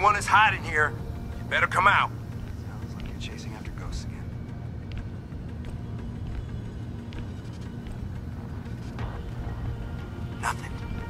anyone is hiding here, you better come out. Sounds like you're chasing after ghosts again. Nothing.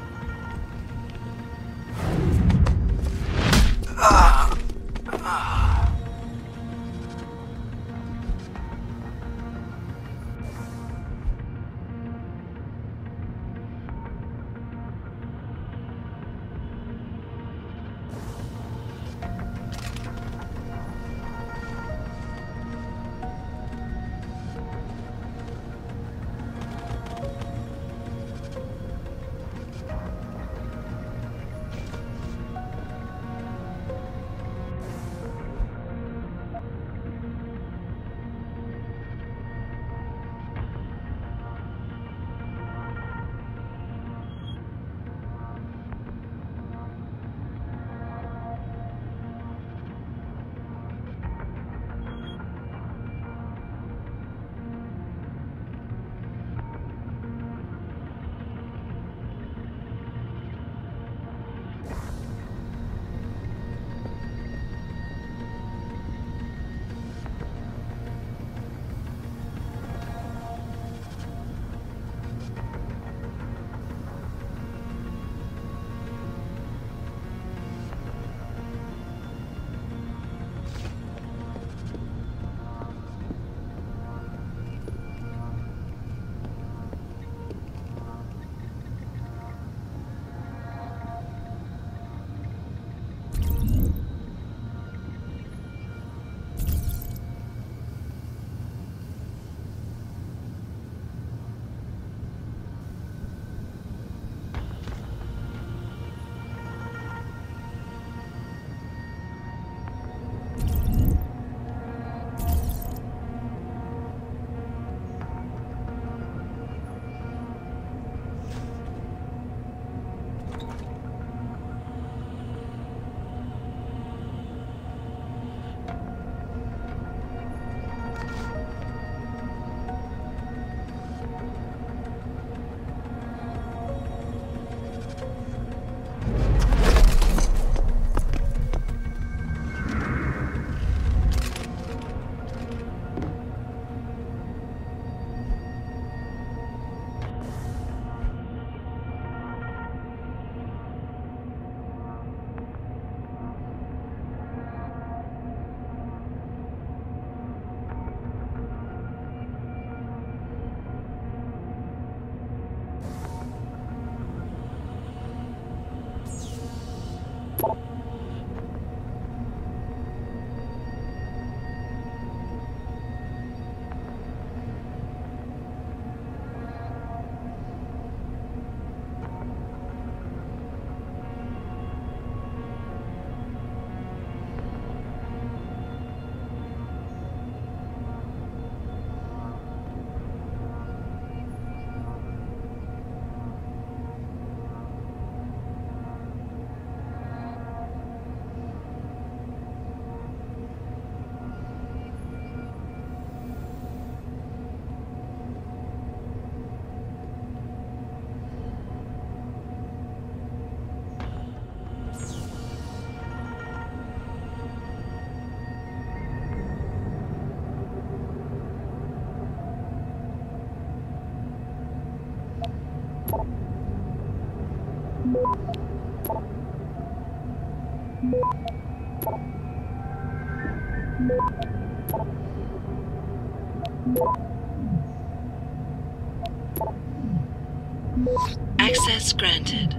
Access granted.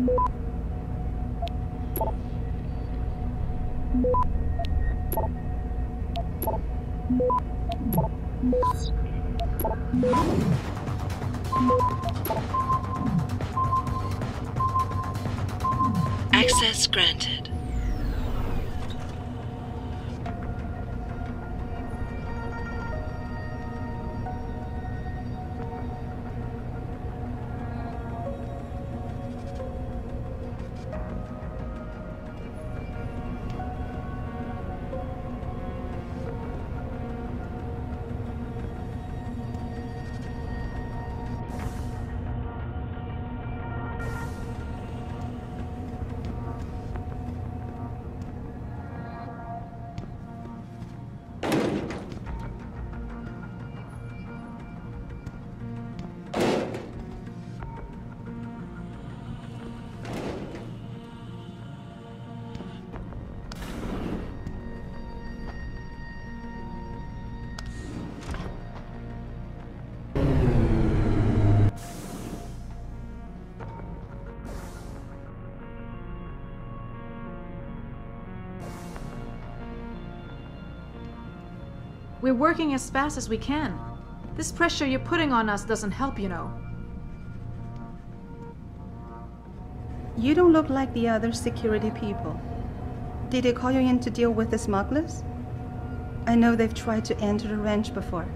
Access granted. We're working as fast as we can. This pressure you're putting on us doesn't help, you know. You don't look like the other security people. Did they call you in to deal with the smugglers? I know they've tried to enter the ranch before.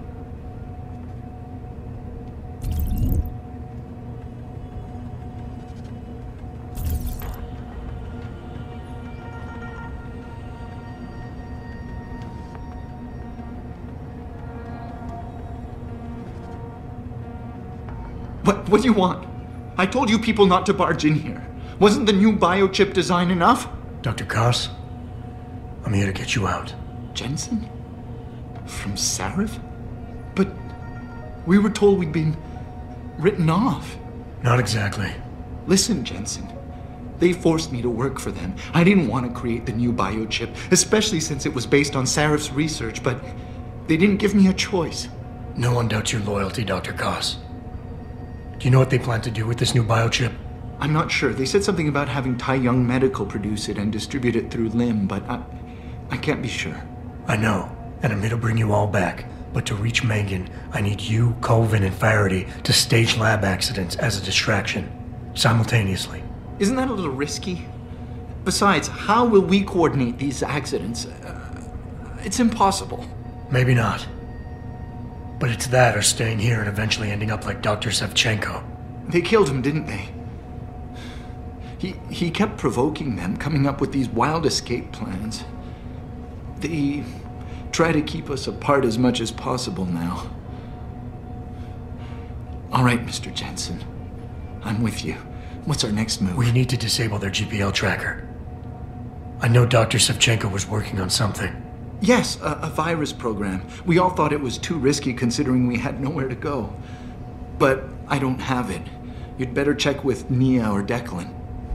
What do you want? I told you people not to barge in here. Wasn't the new biochip design enough? Dr. Koss, I'm here to get you out. Jensen? From Sarif? But we were told we'd been written off. Not exactly. Listen, Jensen. They forced me to work for them. I didn't want to create the new biochip, especially since it was based on Sarif's research, but they didn't give me a choice. No one doubts your loyalty, Dr. Koss. Do you know what they plan to do with this new biochip? I'm not sure. They said something about having Tai Young Medical produce it and distribute it through LIM, but I can't be sure. I know, and I'm here to bring you all back. But to reach Megan, I need you, Colvin, and Faraday to stage lab accidents as a distraction, simultaneously. Isn't that a little risky? Besides, how will we coordinate these accidents? It's impossible. Maybe not. But it's that or staying here and eventually ending up like Dr. Savchenko. They killed him, didn't they? He kept provoking them, coming up with these wild escape plans. They try to keep us apart as much as possible now. All right, Mr. Jensen. I'm with you. What's our next move? We need to disable their GPL tracker. I know Dr. Savchenko was working on something. Yes, a virus program. We all thought it was too risky considering we had nowhere to go. But I don't have it. You'd better check with Nia or Declan.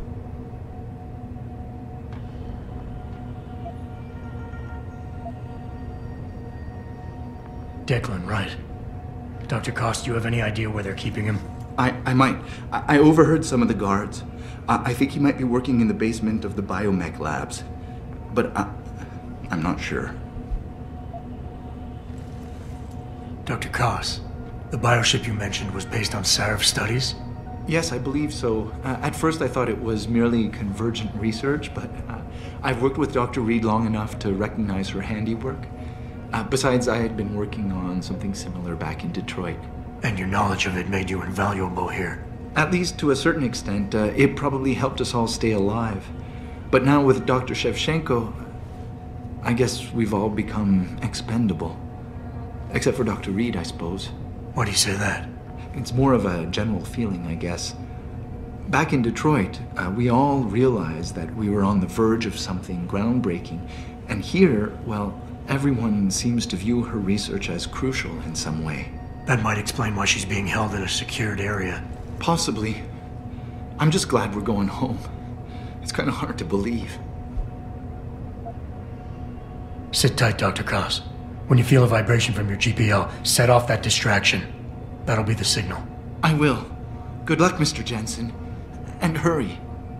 Declan, right. Dr. Koss, do you have any idea where they're keeping him? I might. I overheard some of the guards. I think he might be working in the basement of the biomech labs. But I'm not sure. Dr. Koss, the biochip you mentioned was based on Sarif studies? Yes, I believe so. At first I thought it was merely convergent research, but I've worked with Dr. Reed long enough to recognize her handiwork. Besides, I had been working on something similar back in Detroit. And your knowledge of it made you invaluable here. At least to a certain extent, it probably helped us all stay alive. But now with Dr. Shevchenko, I guess we've all become expendable. Except for Dr. Reed, I suppose. Why do you say that? It's more of a general feeling, I guess. Back in Detroit, we all realized that we were on the verge of something groundbreaking. And here, well, everyone seems to view her research as crucial in some way. That might explain why she's being held in a secured area. Possibly. I'm just glad we're going home. It's kind of hard to believe. Sit tight, Dr. Koss. When you feel a vibration from your GPL, set off that distraction. That'll be the signal. I will. Good luck, Mr. Jensen. And hurry.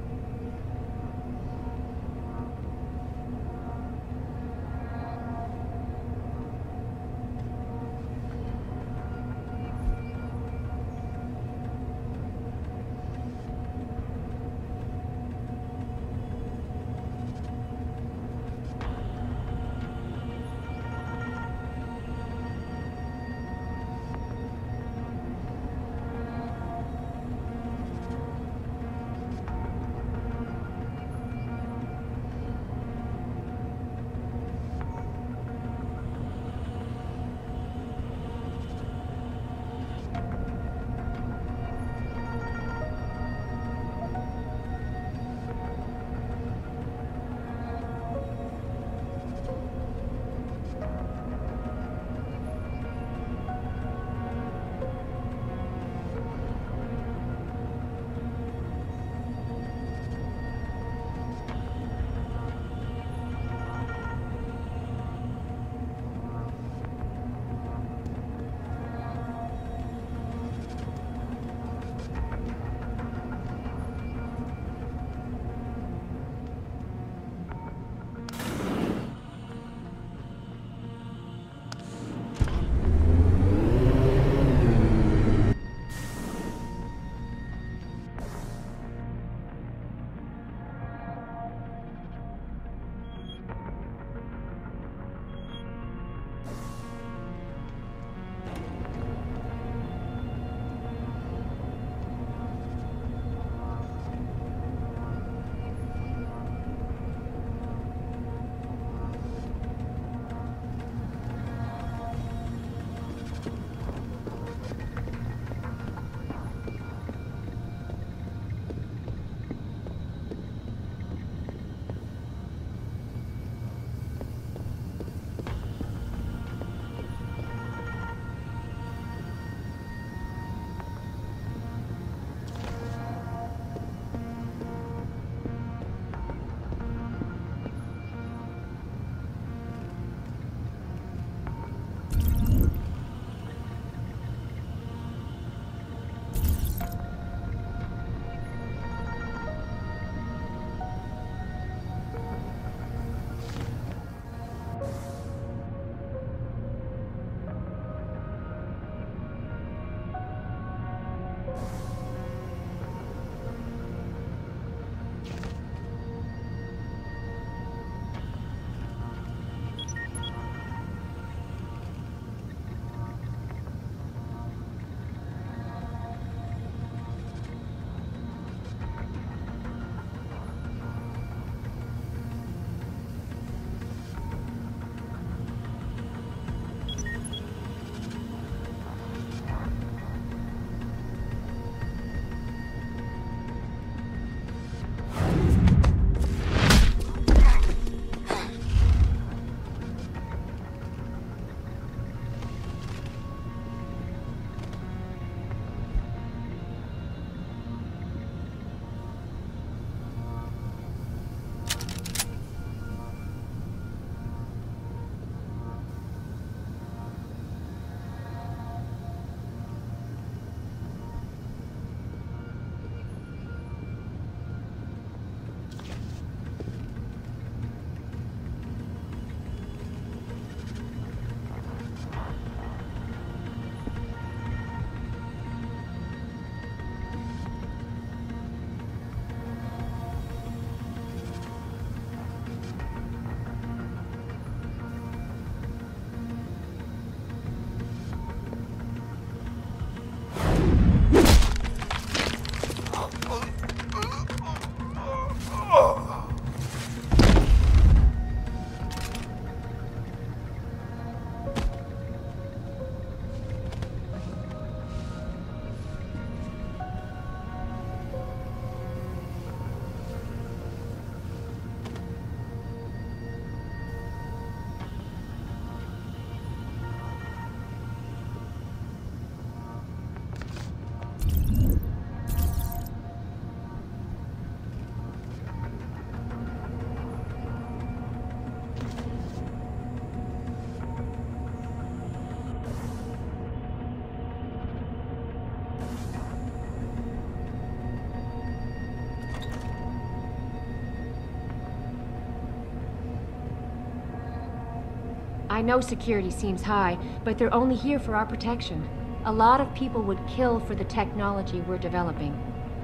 I know security seems high, but they're only here for our protection. A lot of people would kill for the technology we're developing.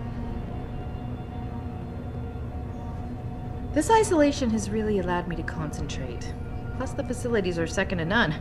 This isolation has really allowed me to concentrate. Plus, the facilities are second to none.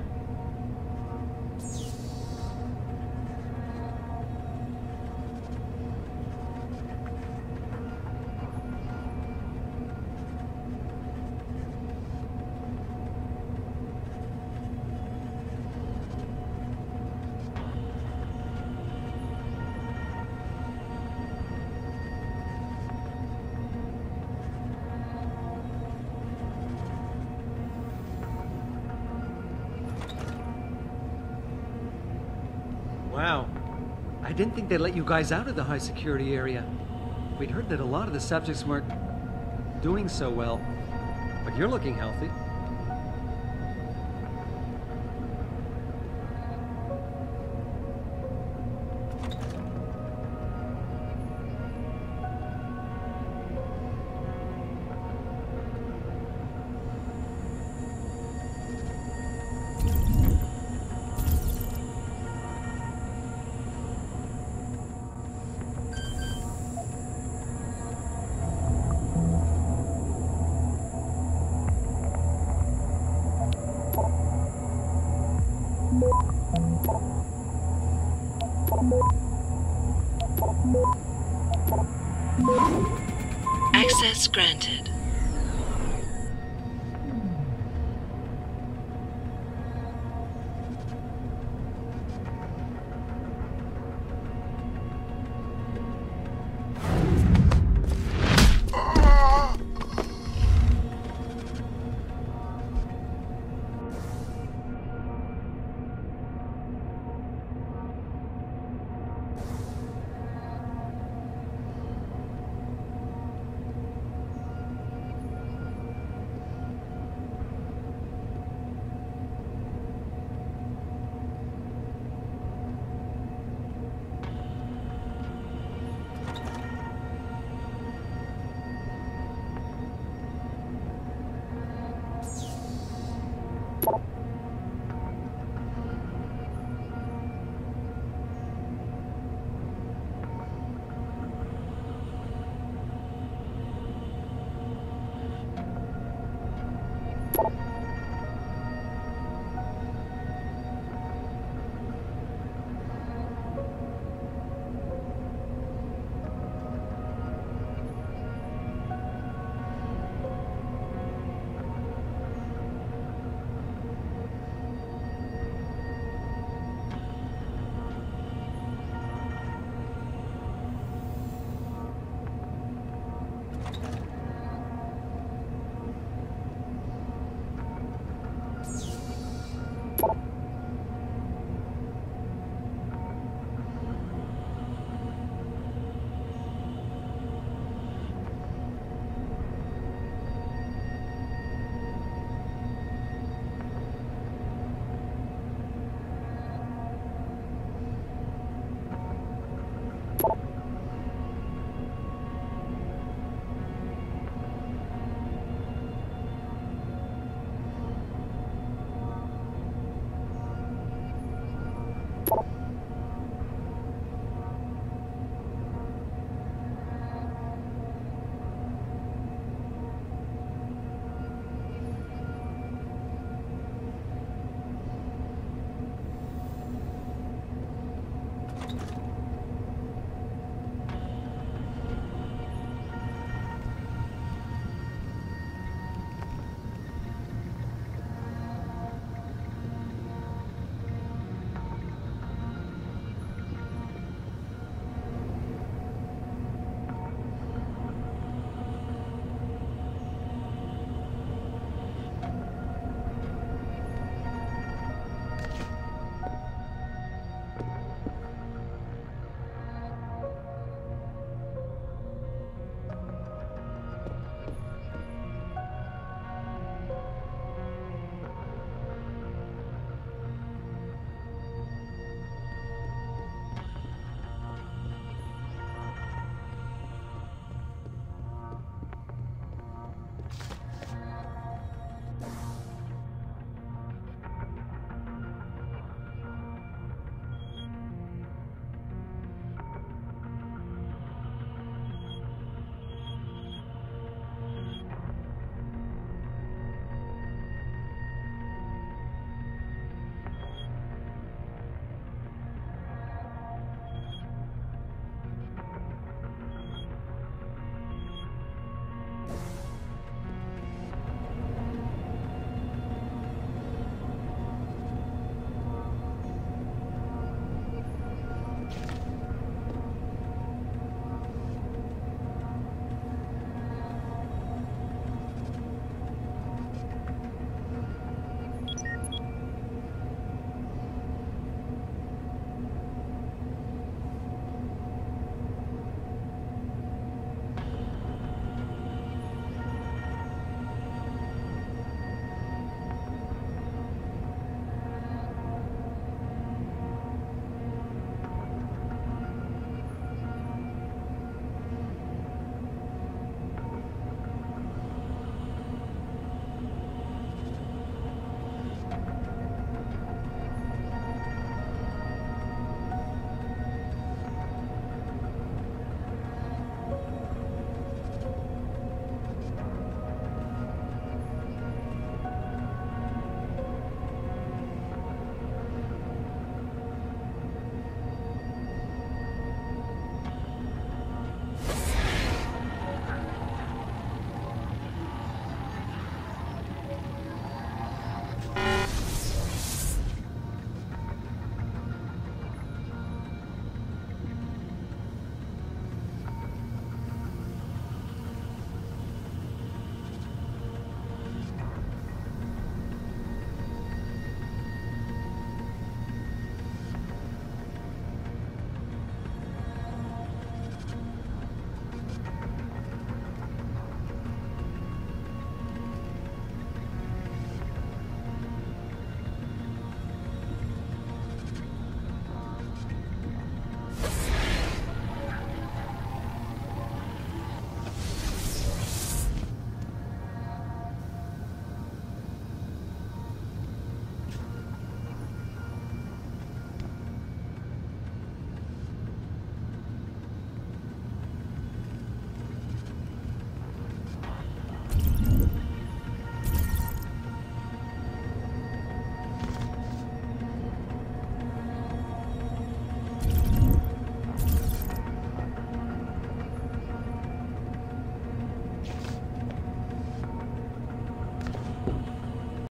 Wow. I didn't think they'd let you guys out of the high security area. We'd heard that a lot of the subjects weren't doing so well. But you're looking healthy. Access granted.